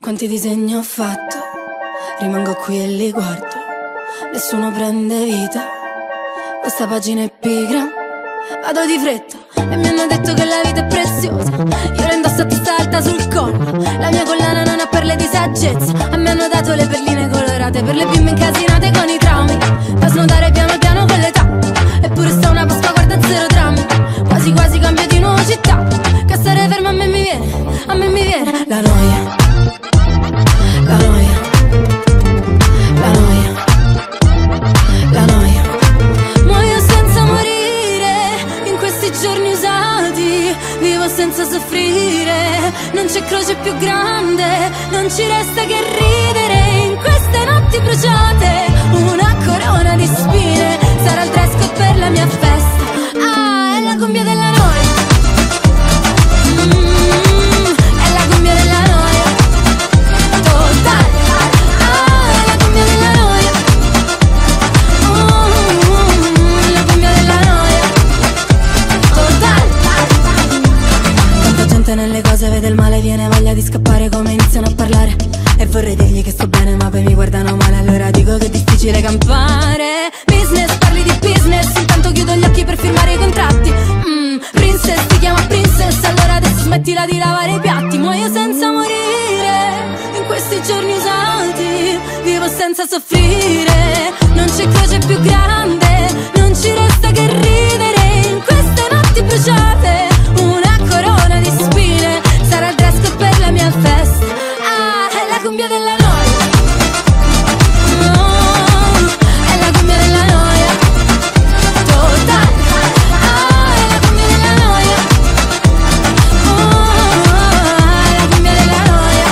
Quanti disegni ho fatto, rimango qui e li guardo. Nessuno prende vita, questa pagina è pigra. Vado di fretta e mi hanno detto che la vita è preziosa. Io la indosso a testa alta sul collo, la mia collana non ha perle di saggezza. A me hanno dato le perline colorate per le bimbe incasinate con i traumi, da snodare piano piano con l'età. Eppure sta una Pasqua, guarda zero drammi, quasi quasi cambio di nuovo città. Che stare fermo a me mi viene la noia. La noia, la noia, la noia. Muoio senza morire in questi giorni usati, vivo senza soffrire, non c'è croce più grande, non ci resta che ridere in queste notti bruciate. Una corona di spine sarà il dress code per la mia festa. Ah, è la cumbia della noia. È la cumbia della noia. Nelle cose vede il male, viene voglia di scappare come iniziano a parlare. E vorrei dirgli che sto bene ma poi mi guardano male, allora dico che è difficile campare. Business, parli di business, intanto chiudo gli occhi per firmare i contratti. Princess, ti chiama princess, allora adesso smettila di lavare i piatti. Muoio senza morire in questi giorni usati, vivo senza soffrire, non c'è croce più grande, non ci resta che ridere in queste notti bruciate. Una corona di spine sarà il dress code per la mia festa. Ah, è la cumbia della noia. Oh, è la cumbia della noia. Totale. Ah, è la cumbia della noia. Oh, è la cumbia della noia.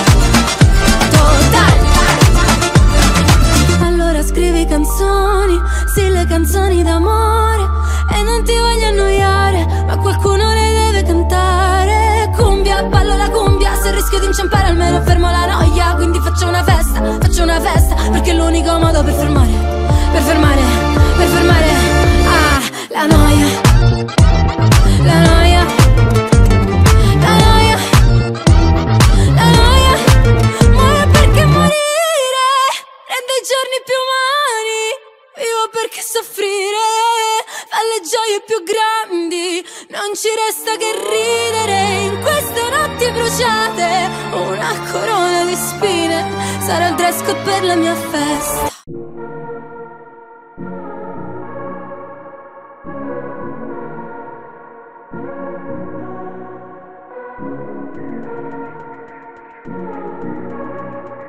Totale. Allora scrivi canzoni, sì, le canzoni d'amore, e non ti voglio annoiare, ma qualcuno le deve cantare. Cumbia, ballo la cumbia, se rischio di inciampare almeno fermo la noia. Quindi faccio una festa, perché è l'unico modo per fermare, ah, la noia. La noia, la noia, la noia. Muoio perché morire rende i giorni più umani, vivo perché soffrire fa le gioie più grandi, non ci resta che ridere in queste notti bruciate. Una corona di spine sarà il dress code per la mia festa.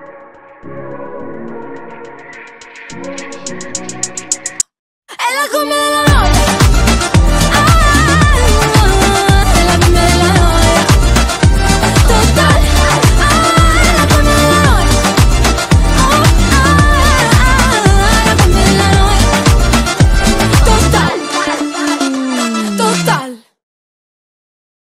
È la cumbia